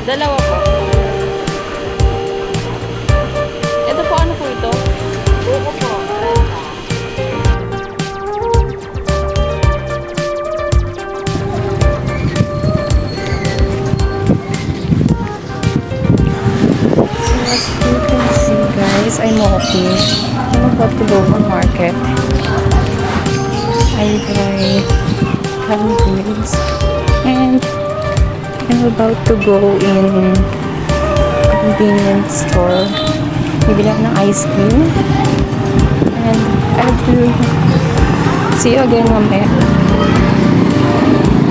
Dalawa po. Ito po, ano po ito? Buko po. As you can see guys, I'm walking. I'm about to go on market. I buy convenience and I'm about to go in convenience store. Bibili ako ng ice cream and I will see you again mamaya.